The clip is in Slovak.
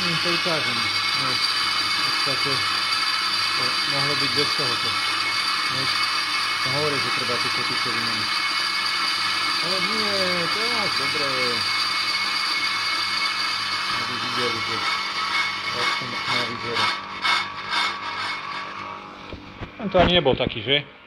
im to ukážem. No, v podstate to mohlo byť bez tohoto. No, to hovorí, že treba tú kotice vymeniť. Ale nie, to je máš dobré. Aby videli, že jak to má vyzerať. Ten to ani nebol taký, že?